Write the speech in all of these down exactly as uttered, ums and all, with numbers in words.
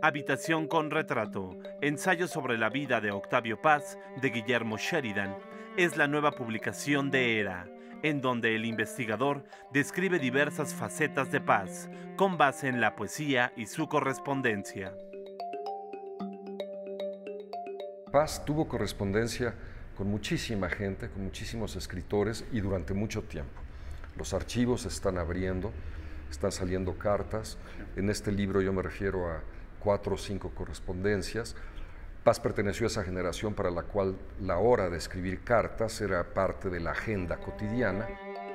Habitación con retrato, ensayo sobre la vida de Octavio Paz, de Guillermo Sheridan, es la nueva publicación de Era, en donde el investigador describe diversas facetas de Paz, con base en la poesía y su correspondencia. Paz tuvo correspondencia con muchísima gente, con muchísimos escritores y durante mucho tiempo. Los archivos se están abriendo, están saliendo cartas. En este libro yo me refiero a cuatro o cinco correspondencias. Paz perteneció a esa generación para la cual la hora de escribir cartas era parte de la agenda cotidiana.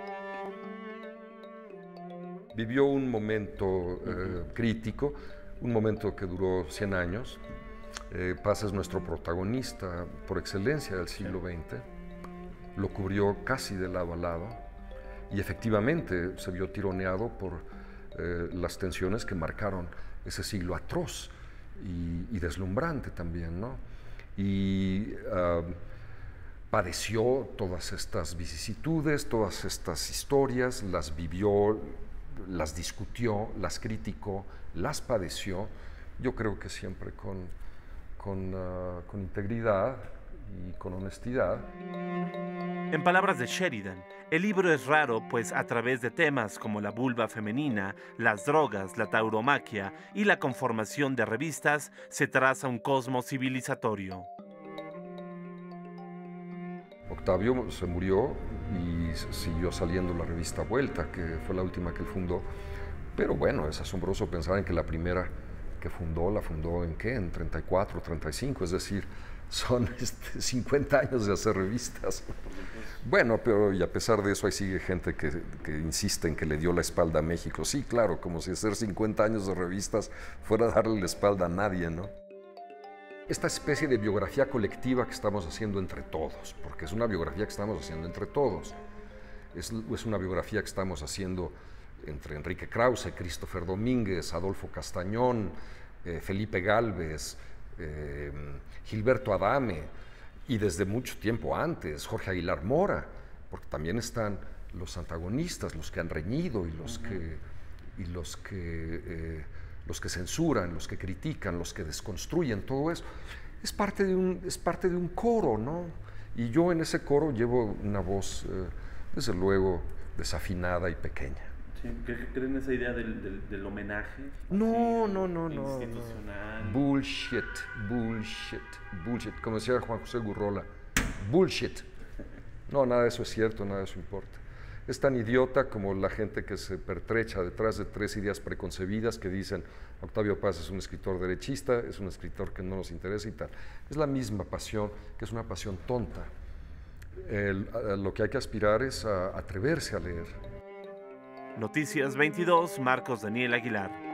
Vivió un momento eh, crítico, un momento que duró cien años. Eh, Paz es nuestro protagonista por excelencia del siglo veinte. Lo cubrió casi de lado a lado y efectivamente se vio tironeado por eh, las tensiones que marcaron ese siglo atroz y, y deslumbrante también, ¿no? Y uh, padeció todas estas vicisitudes, todas estas historias, las vivió, las discutió, las criticó, las padeció, yo creo que siempre con, con, uh, con integridad y con honestidad. En palabras de Sheridan, el libro es raro pues a través de temas como la vulva femenina, las drogas, la tauromaquia y la conformación de revistas se traza un cosmos civilizatorio. Octavio se murió y siguió saliendo la revista Vuelta, que fue la última que él fundó, pero bueno, es asombroso pensar en que la primera que fundó, la fundó en ¿qué? En treinta y cuatro, treinta y cinco, es decir, son este, cincuenta años de hacer revistas. Bueno, pero y a pesar de eso ahí sigue gente que, que insiste en que le dio la espalda a México. Sí, claro, como si hacer cincuenta años de revistas fuera darle la espalda a nadie, ¿no? Esta especie de biografía colectiva que estamos haciendo entre todos, porque es una biografía que estamos haciendo entre todos, es, es una biografía que estamos haciendo entre Enrique Krause, Christopher Domínguez, Adolfo Castañón, eh, Felipe Gálvez, eh, Gilberto Adame, y desde mucho tiempo antes, Jorge Aguilar Mora, porque también están los antagonistas, los que han reñido y los que, y los que, eh, los que censuran, los que critican, los que desconstruyen, todo eso. Es parte de un, es parte de un coro, ¿no? Y yo en ese coro llevo una voz, eh, desde luego, desafinada y pequeña. Sí, ¿creen esa idea del, del, del homenaje? No, así, no, no, no. institucional. No. Bullshit, bullshit, bullshit. Como decía Juan José Gurrola, bullshit. No, nada de eso es cierto, nada de eso importa. Es tan idiota como la gente que se pertrecha detrás de tres ideas preconcebidas que dicen Octavio Paz es un escritor derechista, es un escritor que no nos interesa y tal. Es la misma pasión, que es una pasión tonta. El, a, a lo que hay que aspirar es a atreverse a leer. Noticias veintidós, Marcos Daniel Aguilar.